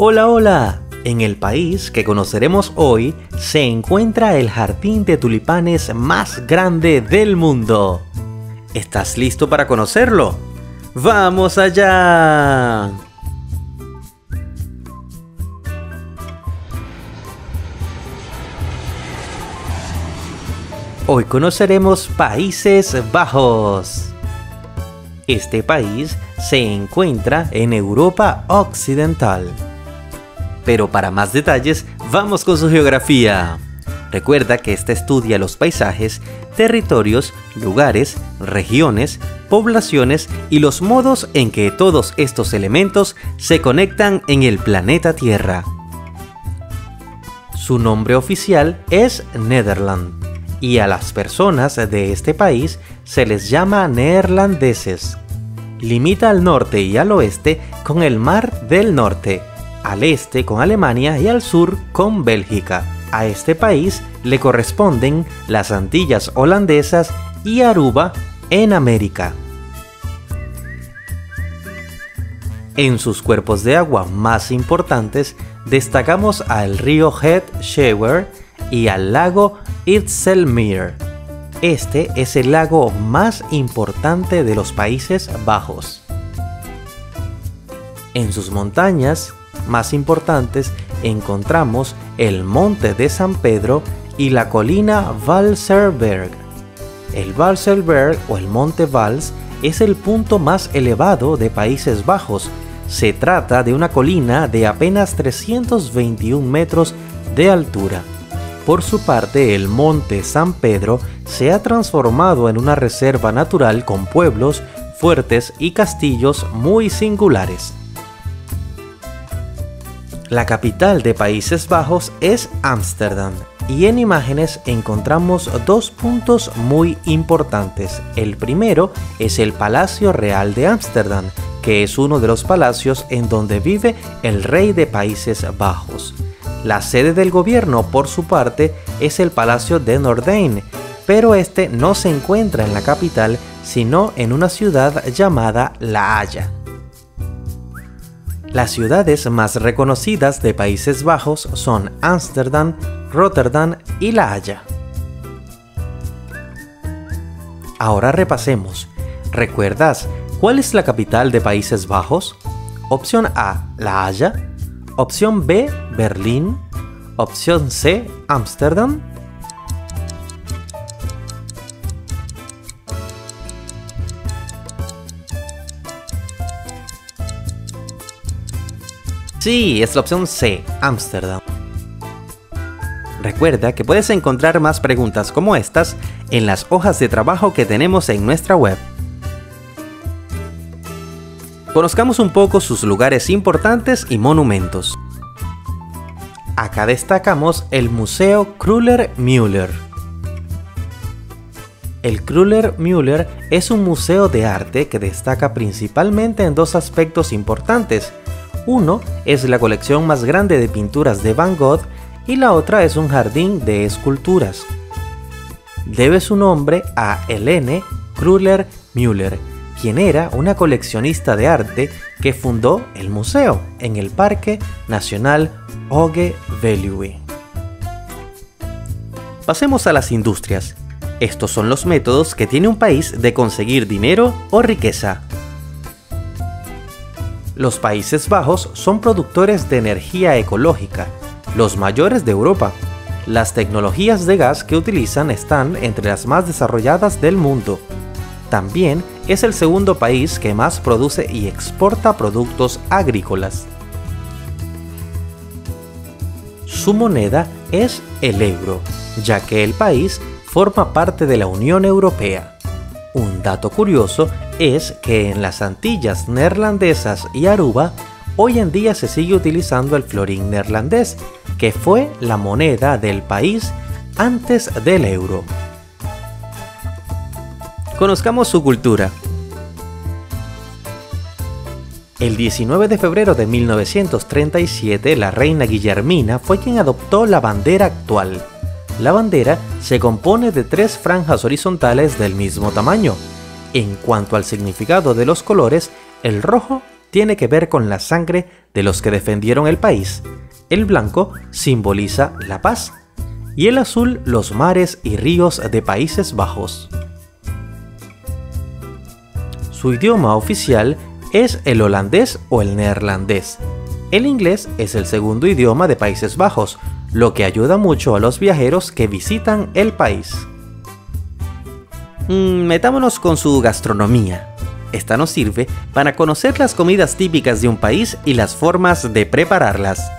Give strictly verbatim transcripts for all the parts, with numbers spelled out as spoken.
Hola, hola. En el país que conoceremos hoy se encuentra el jardín de tulipanes más grande del mundo. ¿Estás listo para conocerlo? ¡Vamos allá! Hoy conoceremos Países Bajos. Este país se encuentra en Europa Occidental. Pero para más detalles, vamos con su geografía. Recuerda que esta estudia los paisajes, territorios, lugares, regiones, poblaciones y los modos en que todos estos elementos se conectan en el planeta Tierra. Su nombre oficial es Nederland, y a las personas de este país se les llama neerlandeses. Limita al norte y al oeste con el Mar del Norte, al este con Alemania y al sur con Bélgica. A este país le corresponden las Antillas holandesas y Aruba en América. En sus cuerpos de agua más importantes destacamos al río Het Schouwer y al lago IJsselmeer. Este es el lago más importante de los Países Bajos. En sus montañas más importantes encontramos el Monte de San Pedro y la colina Valserberg. El Valserberg o el Monte Vals es el punto más elevado de Países Bajos. Se trata de una colina de apenas trescientos veintiún metros de altura. Por su parte, el Monte San Pedro se ha transformado en una reserva natural con pueblos, fuertes y castillos muy singulares. La capital de Países Bajos es Ámsterdam, y en imágenes encontramos dos puntos muy importantes. El primero es el Palacio Real de Ámsterdam, que es uno de los palacios en donde vive el rey de Países Bajos. La sede del gobierno, por su parte, es el Palacio de Noordeinde, pero este no se encuentra en la capital, sino en una ciudad llamada La Haya. Las ciudades más reconocidas de Países Bajos son Ámsterdam, Rotterdam y La Haya. Ahora repasemos. ¿Recuerdas cuál es la capital de Países Bajos? Opción A, La Haya. Opción B, Berlín. Opción C, Ámsterdam. Sí, es la opción C, Ámsterdam. Recuerda que puedes encontrar más preguntas como estas en las hojas de trabajo que tenemos en nuestra web. Conozcamos un poco sus lugares importantes y monumentos. Acá destacamos el Museo Kröller-Müller. El Kröller-Müller es un museo de arte que destaca principalmente en dos aspectos importantes. Uno es la colección más grande de pinturas de Van Gogh y la otra es un jardín de esculturas. Debe su nombre a Helene Kröller-Müller, quien era una coleccionista de arte que fundó el museo en el Parque Nacional Hoge Veluwe. Pasemos a las industrias. Estos son los métodos que tiene un país de conseguir dinero o riqueza. Los Países Bajos son productores de energía ecológica, los mayores de Europa. Las tecnologías de gas que utilizan están entre las más desarrolladas del mundo. También es el segundo país que más produce y exporta productos agrícolas. Su moneda es el euro, ya que el país forma parte de la Unión Europea. Un dato curioso es que en las Antillas neerlandesas y Aruba, hoy en día se sigue utilizando el florín neerlandés, que fue la moneda del país antes del euro. Conozcamos su cultura. El diecinueve de febrero de mil novecientos treinta y siete, la reina Guillermina fue quien adoptó la bandera actual. La bandera se compone de tres franjas horizontales del mismo tamaño. En cuanto al significado de los colores, el rojo tiene que ver con la sangre de los que defendieron el país. El blanco simboliza la paz y el azul los mares y ríos de Países Bajos. Su idioma oficial es el holandés o el neerlandés. El inglés es el segundo idioma de Países Bajos, lo que ayuda mucho a los viajeros que visitan el país. Mm, metámonos con su gastronomía. Esta nos sirve para conocer las comidas típicas de un país y las formas de prepararlas.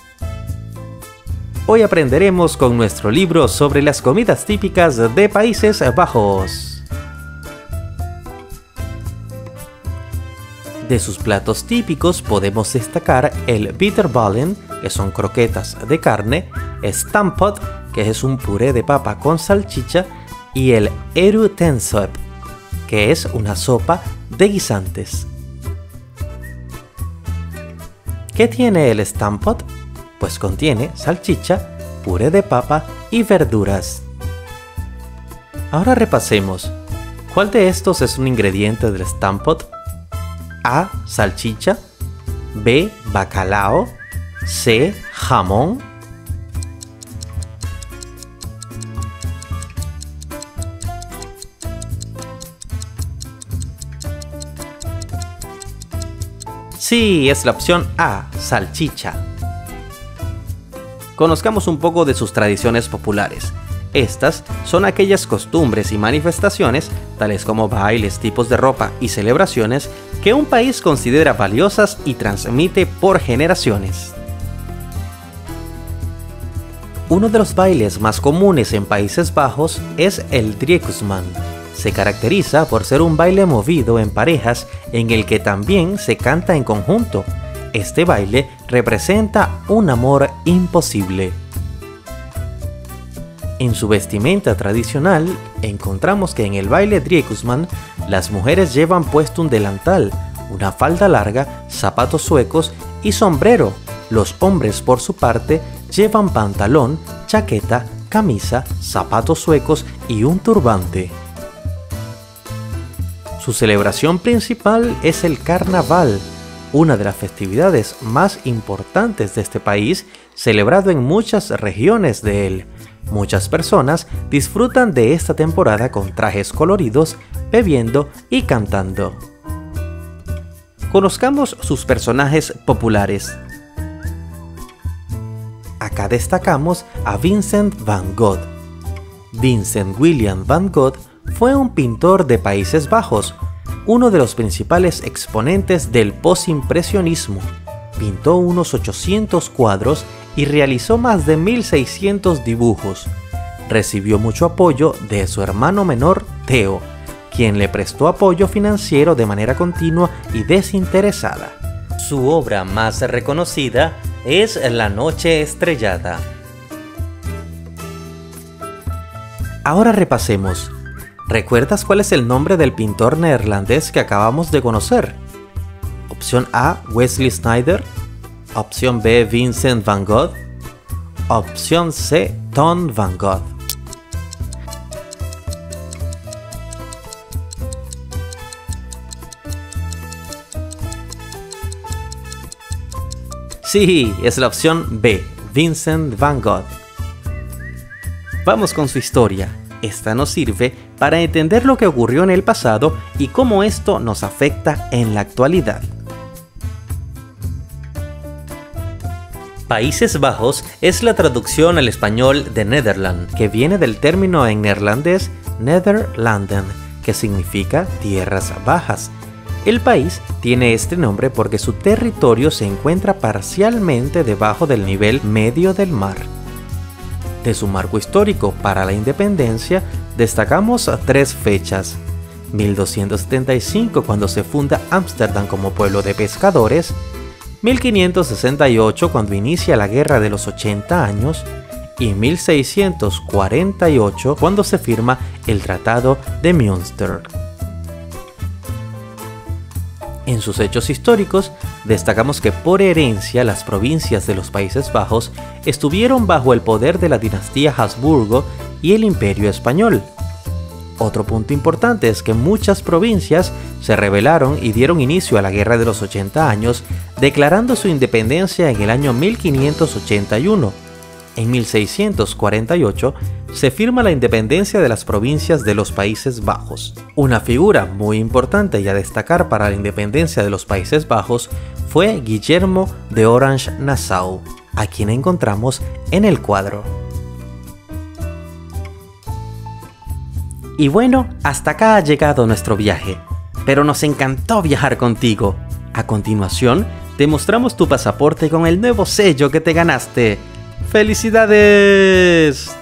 Hoy aprenderemos con nuestro libro sobre las comidas típicas de Países Bajos. De sus platos típicos podemos destacar el bitterballen, que son croquetas de carne, stamppot, que es un puré de papa con salchicha, y el erutensoep, que es una sopa de guisantes. ¿Qué tiene el stamppot? Pues contiene salchicha, puré de papa y verduras. Ahora repasemos. ¿Cuál de estos es un ingrediente del stamppot? A. Salchicha. B. Bacalao. C. Jamón. Sí, es la opción A, salchicha. Conozcamos un poco de sus tradiciones populares. Estas son aquellas costumbres y manifestaciones, tales como bailes, tipos de ropa y celebraciones, que un país considera valiosas y transmite por generaciones. Uno de los bailes más comunes en Países Bajos es el Driekusman. Se caracteriza por ser un baile movido en parejas en el que también se canta en conjunto. Este baile representa un amor imposible. En su vestimenta tradicional, encontramos que en el baile Driekusman, las mujeres llevan puesto un delantal, una falda larga, zapatos suecos y sombrero. Los hombres, por su parte, llevan pantalón, chaqueta, camisa, zapatos suecos y un turbante. Su celebración principal es el Carnaval, una de las festividades más importantes de este país, celebrado en muchas regiones de él. Muchas personas disfrutan de esta temporada con trajes coloridos, bebiendo y cantando. Conozcamos sus personajes populares. Acá destacamos a Vincent van Gogh. Vincent William van Gogh fue un pintor de Países Bajos, uno de los principales exponentes del postimpresionismo. Pintó unos ochocientos cuadros y realizó más de mil seiscientos dibujos. Recibió mucho apoyo de su hermano menor, Theo, quien le prestó apoyo financiero de manera continua y desinteresada. Su obra más reconocida es La Noche Estrellada. Ahora repasemos. ¿Recuerdas cuál es el nombre del pintor neerlandés que acabamos de conocer? Opción A, Wesley Sneijder. Opción B, Vincent van Gogh. Opción C, Ton van Gogh. Sí, es la opción B, Vincent van Gogh. Vamos con su historia. Esta nos sirve para entender lo que ocurrió en el pasado y cómo esto nos afecta en la actualidad. Países Bajos es la traducción al español de Nederland, que viene del término en neerlandés Nederlanden, que significa tierras bajas. El país tiene este nombre porque su territorio se encuentra parcialmente debajo del nivel medio del mar. De su marco histórico para la independencia, destacamos tres fechas. mil doscientos setenta y cinco, cuando se funda Ámsterdam como pueblo de pescadores. mil quinientos sesenta y ocho, cuando inicia la Guerra de los ochenta años. Y mil seiscientos cuarenta y ocho, cuando se firma el Tratado de Münster. En sus hechos históricos, destacamos que por herencia las provincias de los Países Bajos estuvieron bajo el poder de la dinastía Habsburgo y el Imperio Español. Otro punto importante es que muchas provincias se rebelaron y dieron inicio a la Guerra de los ochenta años, declarando su independencia en el año mil quinientos ochenta y uno. En mil seiscientos cuarenta y ocho se firma la independencia de las provincias de los Países Bajos. Una figura muy importante y a destacar para la independencia de los Países Bajos fue Guillermo de Orange-Nassau, a quien encontramos en el cuadro. Y bueno, hasta acá ha llegado nuestro viaje, pero nos encantó viajar contigo. A continuación, te mostramos tu pasaporte con el nuevo sello que te ganaste. ¡Felicidades!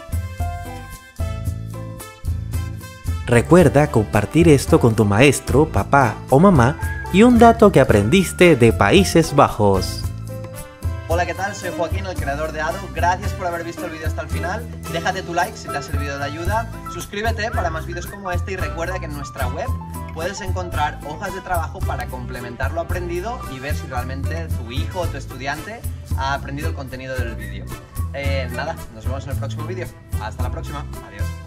Recuerda compartir esto con tu maestro, papá o mamá y un dato que aprendiste de Países Bajos. Hola, ¿qué tal? Soy Joaquín, el creador de Ado. Gracias por haber visto el vídeo hasta el final. Déjate tu like si te ha servido de ayuda. Suscríbete para más vídeos como este y recuerda que en nuestra web puedes encontrar hojas de trabajo para complementar lo aprendido y ver si realmente tu hijo o tu estudiante ha aprendido el contenido del vídeo. Eh, nada, nos vemos en el próximo vídeo. Hasta la próxima. Adiós.